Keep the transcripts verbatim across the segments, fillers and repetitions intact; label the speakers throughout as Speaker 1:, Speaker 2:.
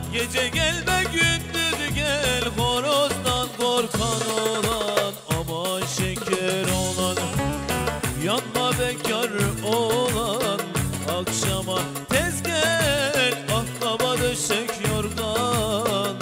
Speaker 1: Gece gelme gündüz gel, horozdan korkan olan, aman şeker olan. Yanma bekar olan, akşama tez gel, ah kaba döşek yorgan.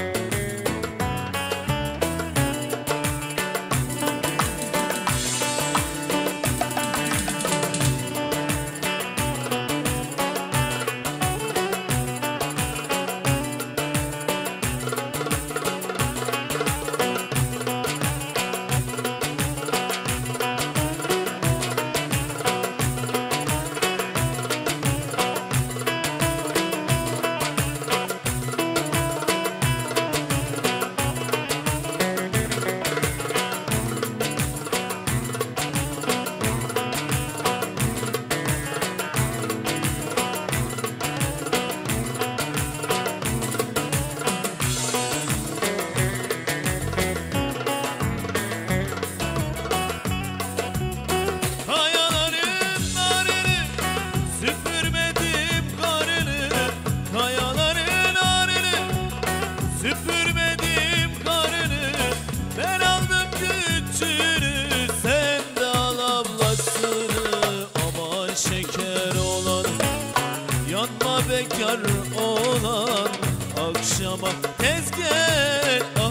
Speaker 1: Süpürmedim karını, ben aldım güçünü, sen de al ablasını. Aman şeker olan, yanma bekar olan, akşama tez gel.